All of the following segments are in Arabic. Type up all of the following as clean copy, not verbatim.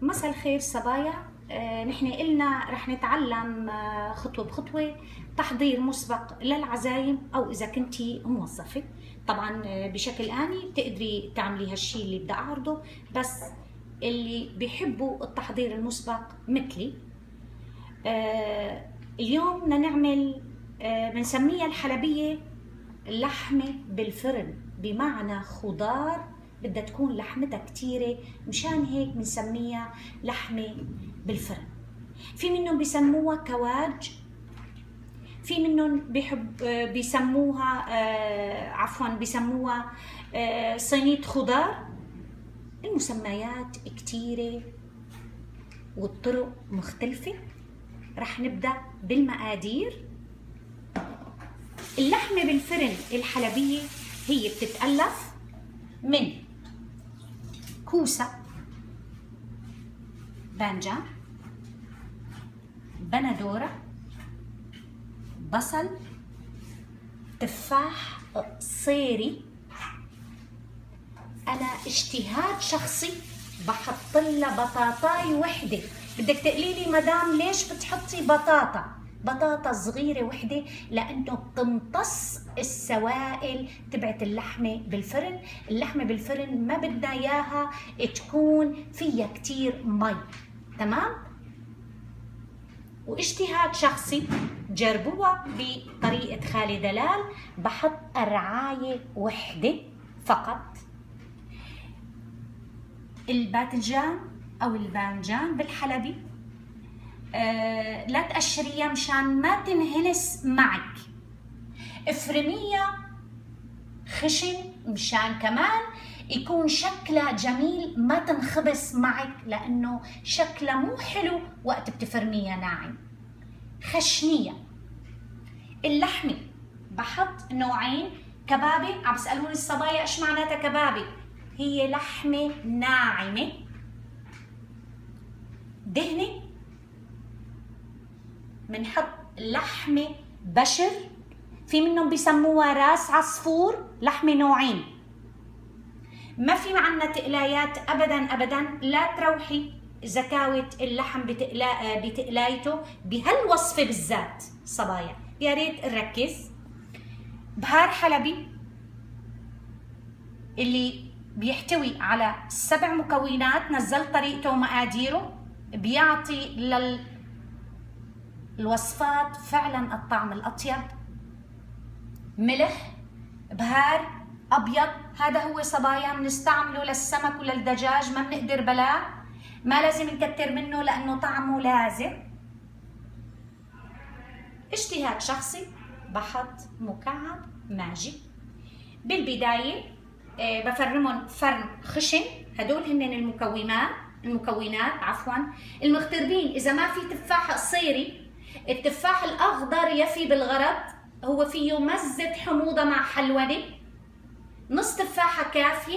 مساء الخير صبايا. نحن قلنا رح نتعلم خطوة بخطوة تحضير مسبق للعزايم أو إذا كنتي موظفة. طبعا بشكل آني بتقدري تعملي هالشي اللي بدي أعرضه، بس اللي بيحبوا التحضير المسبق مثلي. اليوم بدنا نعمل بنسميها الحلبية لحمة بالفرن، بمعنى خضار بدها تكون لحمتها كتيرة، مشان هيك بنسميها لحمة بالفرن. في منهم بيسموها كواج، في منهم بيسموها صينية خضار. المسميات كتيرة والطرق مختلفة. رح نبدأ بالمقادير. اللحمة بالفرن الحلبية هي بتتألف من كوسة، بانجان، بندورة، بصل، تفاح صيري. أنا اجتهاد شخصي بحط لها بطاطاي وحدة. بدك تقولي لي مدام ليش بتحطي بطاطا صغيرة وحدة؟ لأنه بتمتص السوائل تبعت اللحمة بالفرن. اللحمة بالفرن ما بدنا إياها تكون فيها كتير مي، تمام؟ واجتهاد شخصي، جربوها بطريقة خالي دلال، بحط قرعاية وحدة فقط. الباذنجان أو البانجان بالحلبي لا تقشريها مشان ما تنهلس معك، افرميها خشن مشان كمان يكون شكلها جميل، ما تنخبص معك لأنه شكلها مو حلو وقت بتفرميها ناعم. خشنيها. اللحمة بحط نوعين. كبابة، عم بيسألوني الصبايا ايش معناتها كبابة؟ هي لحمة ناعمة دهنة. بنحط لحمة بشر، في منهم بيسموها راس عصفور. لحمة نوعين، ما في عنا تقلايات ابدا ابدا. لا تروحي زكاوة اللحم بتقلايته بهالوصفة بالذات صبايا، يا ريت نركز. بهار حلبي اللي بيحتوي على 7 مكونات، نزلت طريقته ومقاديره، بيعطي للوصفات فعلا الطعم الأطيب. ملح، بهار أبيض، هذا هو صبايا بنستعمله للسمك وللدجاج، ما بنقدر بلاه، ما لازم نكتر منه لأنه طعمه لازم. اجتهاد شخصي بحط مكعب ماجي. بالبداية بفرمهم فرم خشن. هدول هن المكونات المغتربين. إذا ما في تفاح قصيري، التفاح الأخضر يفي بالغرض، هو فيه مزة حموضة مع حلوة. نص تفاحة كافية،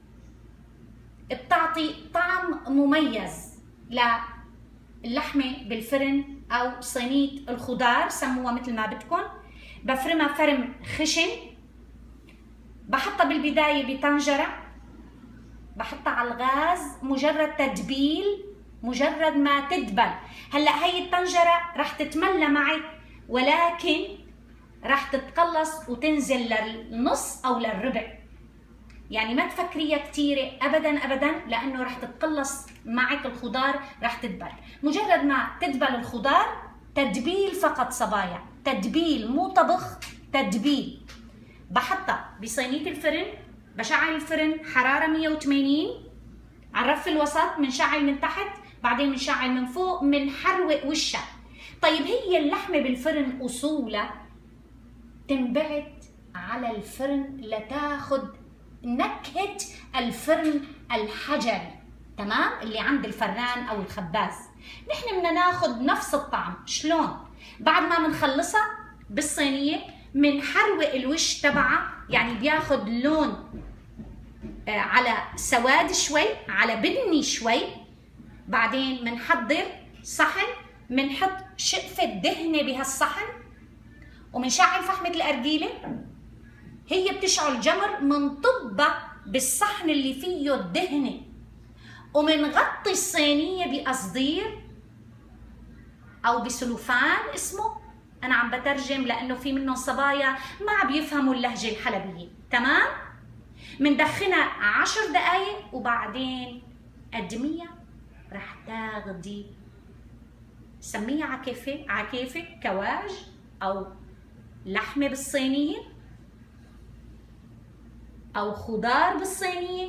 بتعطي طعم مميز للحمة بالفرن أو صينية الخضار، سموها مثل ما بدكم. بفرمها فرم خشن. بحطها بالبداية بطنجرة، بحطها على الغاز، مجرد تدبيل، مجرد ما تدبل. هلا هي الطنجرة رح تتملى معك، ولكن رح تتقلص وتنزل للنص أو للربع، يعني ما تفكريها كتيرة أبدا أبدا، لأنه رح تتقلص معك الخضار، رح تدبل. مجرد ما تدبل الخضار، تدبيل فقط صبايا، تدبيل مو طبخ، تدبيل. بحطها بصينية الفرن، بشعل الفرن حرارة 180 على الرف الوسط، بنشعل من تحت، بعدين بنشعل من فوق، بنحروق وشها. طيب هي اللحمة بالفرن أصولها تنبعت على الفرن لتاخد نكهة الفرن الحجري، تمام؟ اللي عند الفران أو الخباز. نحن بدنا ناخد نفس الطعم. شلون؟ بعد ما بنخلصها بالصينية بنحروق الوش تبعها، يعني بياخد لون على سواد شوي، على بني شوي. بعدين بنحضر صحن، بنحط شقفة دهنة بهالصحن، وبنشعل فحمة الأرجيلة. هي بتشعل جمر، بنطبها بالصحن اللي فيه الدهنة، ومنغطي الصينية بقصدير أو بسلوفان اسمه، أنا عم بترجم لأنه في منهم صبايا ما عم بيفهموا اللهجة الحلبية، تمام؟ مندخنها 10 دقايق وبعدين قدميها، رح تاخدي سميها عكيفة كواج أو لحمة بالصينية أو خضار بالصينية،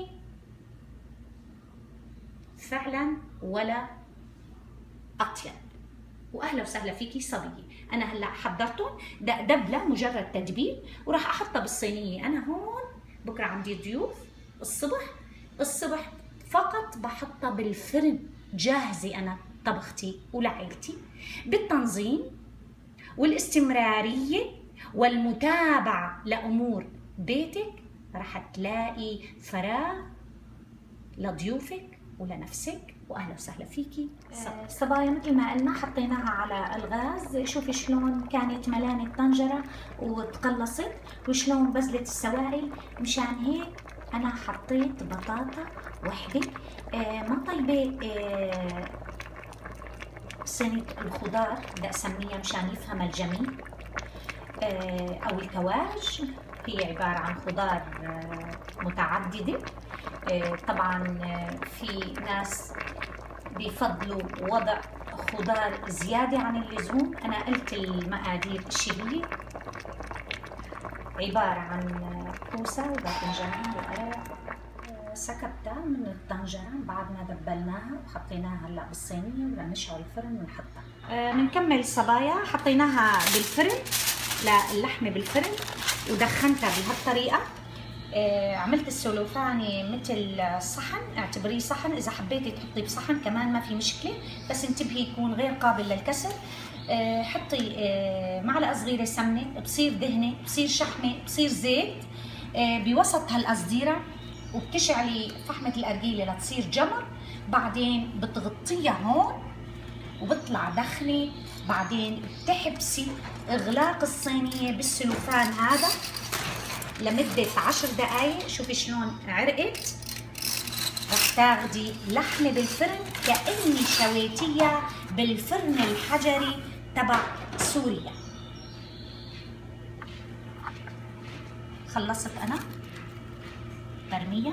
فعلا ولا أطيب. واهلا وسهلا فيكي صبيه. انا هلا حضرتهم دبله مجرد تدبير، وراح احطها بالصينيه. انا هون بكره عندي ضيوف الصبح فقط بحطها بالفرن جاهزه، انا طبختي ولعيلتي. بالتنظيم والاستمراريه والمتابعه لامور بيتك راح تلاقي فراغ لضيوفك ولنفسك. واهلا وسهلا فيكي صبايا. مثل ما قلنا حطيناها على الغاز، شوفي شلون كانت ملانه الطنجره وتقلصت وشلون بذلت السوائل. مشان هيك انا حطيت بطاطا وحده، ما طيبه صينيه الخضار بدي اسميها مشان يفهم الجميع، او الكواج. هي عباره عن خضار متعدده. طبعا في ناس بيفضلوا وضع خضار زيادة عن اللزوم. أنا قلت المقادير الشبيه، عبارة عن كوسة وباذنجان وقرع سكبتها من الطنجرة بعد ما دبلناها وحطيناها هلا بالصينية ونشعل الفرن ونحطها. بنكمل صبايا. حطيناها بالفرن للحمة بالفرن ودخنتها بهالطريقة. عملت السلوفاني مثل صحن، اعتبريه صحن. اذا حبيتي تحطي بصحن كمان ما في مشكله، بس انتبهي يكون غير قابل للكسر. حطي معلقه صغيره سمنه، بصير دهنه، بصير شحمه، بصير زيت بوسط هالقصديره، وبتشعلي فحمه الارجيله لتصير جمر. بعدين بتغطيها هون وبطلع دخنه. بعدين بتحبسي اغلاق الصينيه بالسلوفان هذا لمدة 10 دقايق. شوفي شلون عرقت. رح تاخدي لحمة بالفرن كأني شويتيها بالفرن الحجري تبع سوريا. خلصت أنا برميها،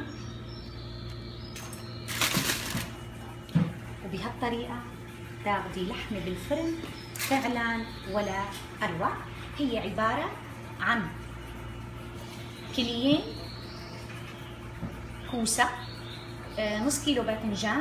وبهالطريقة تاخدي لحمة بالفرن فعلا ولا أروع. هي عبارة عن كيليين كوسة، نص كيلو باذنجان،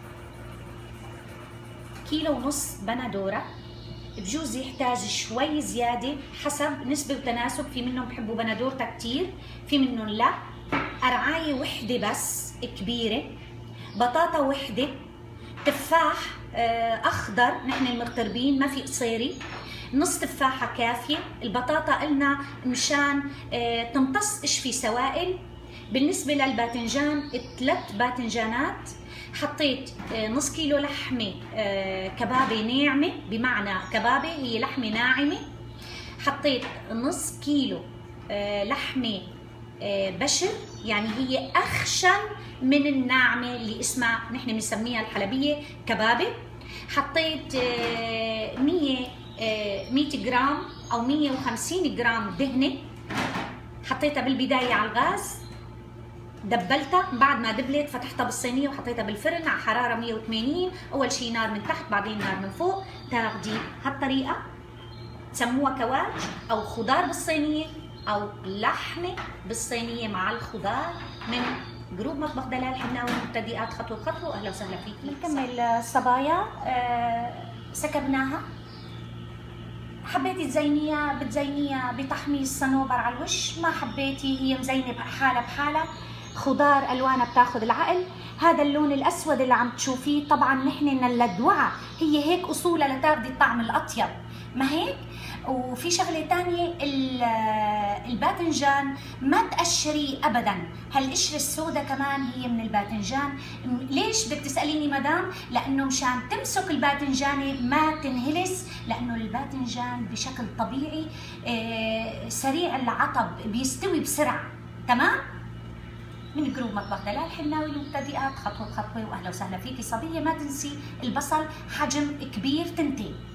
كيلو ونص بندورة. بجوز يحتاج شوي زيادة حسب نسبة وتناسب، في منهم بحبوا بندورتها كتير، في منهم لا. قرعاية وحدة بس كبيرة، بطاطا وحدة، تفاح أخضر، نحن المغتربين ما في قصيري، نص تفاحة كافية. البطاطا قلنا مشان تمتص اشفي سوائل. بالنسبة للباذنجان 3 باذنجانات. حطيت نص كيلو لحمة كبابة ناعمة، بمعنى كبابة هي لحمة ناعمة. حطيت نص كيلو لحمة بشر، يعني هي أخشن من الناعمة اللي اسمها نحن بنسميها الحلبية كبابة. حطيت 100 جرام أو 150 جرام دهنة، حطيتها بالبداية على الغاز، دبلتها. بعد ما دبلت فتحتها بالصينية وحطيتها بالفرن على حرارة 180. أول شي نار من تحت بعدين نار من فوق. تاخدي هالطريقة، تسموها كواج أو خضار بالصينية أو لحمة بالصينية مع الخضار، من جروب مطبخ دلال حناوي مبتدئات خطوة بخطوة. أهلا وسهلا فيكي. نكمل الصبايا. سكبناها. حبيتي تزينيها بتزينيها بتحميص صنوبر على الوش، ما حبيتي هي مزينه حالها بحالها. خضار الوانها بتاخذ العقل. هذا اللون الاسود اللي عم تشوفيه طبعا نحن نلدوعها، هي هيك اصولها لتاخذي الطعم الاطيب، ما هيك؟ وفي شغله ثانيه، الباذنجان ما تقشريه ابدا. هالقشره السوداء كمان هي من الباذنجان. ليش بدك تساليني مدام؟ لانه مشان تمسك الباذنجانه ما تنهلس، لانه الباذنجان بشكل طبيعي سريع العطب، بيستوي بسرعه. تمام؟ من جروب مطبخ دلال الحناوي المبتدئات خطوة بخطوة، وأهلا وسهلا فيكي صبية. ما تنسي البصل حجم كبير 2.